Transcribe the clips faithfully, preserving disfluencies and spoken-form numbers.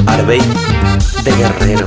Arbey de Guerrero.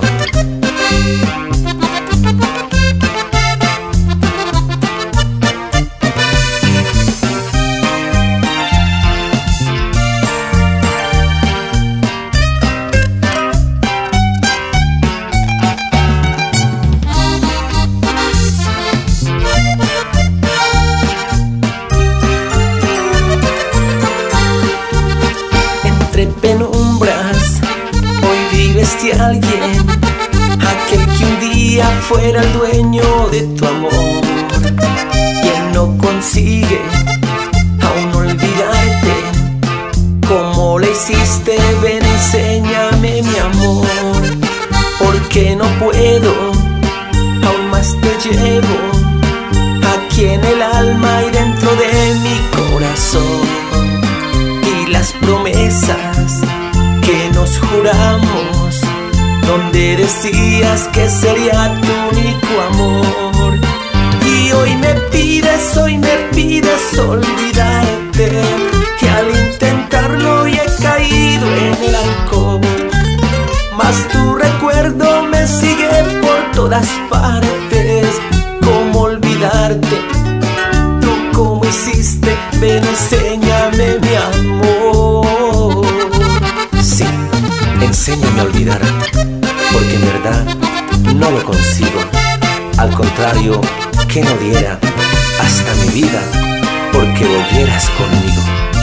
Entre penumbras hoy vive este alguien, aquel que un día fuera el dueño de tu amor, quien no consigue aún olvidarte. Como le hiciste, ven, enséñame mi amor, porque no puedo, aún más te llevo aquí en el alma y dentro de mi corazón. Y las promesas que nos juramos, donde decías que sería tu único amor. Y hoy me pides, hoy me pides olvidarte, que al intentarlo y he caído en el alcohol. Mas tu recuerdo me sigue por todas partes. ¿Cómo olvidarte? ¿Tú cómo hiciste? Ven, enséñame mi amor. Sí, enséñame a olvidar, porque en verdad no lo consigo. Al contrario, que no diera hasta mi vida porque volvieras conmigo.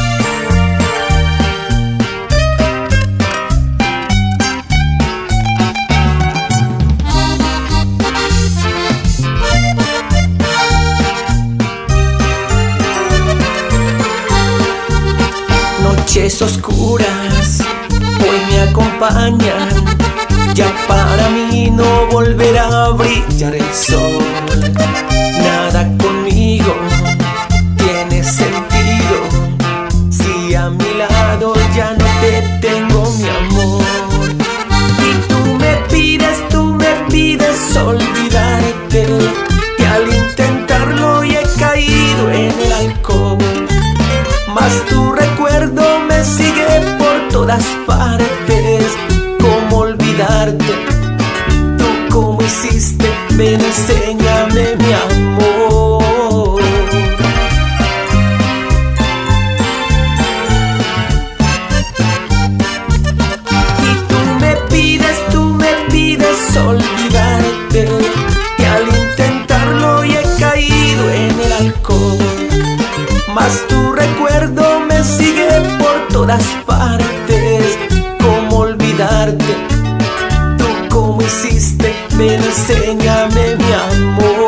Noches oscuras hoy me acompañan, ya para mí no volverá a brillar el sol. Nada conmigo tiene sentido si a mi lado ya no te tengo, mi amor. Y tú me pides, tú me pides olvidarte, que al intentarlo y he caído en el alcohol. Mas tu recuerdo me sigue por todas partes. ¿Cómo olvidarte? ¿Tú cómo hiciste? Ven, enséñame mi amor. Y tú me pides, tú me pides olvidarte, que al intentarlo y he caído en el alcohol. Mas tu recuerdo me sigue por todas partes. ¿Cómo olvidarte? ¿Tú cómo hiciste? Ven, enséñame mi amor.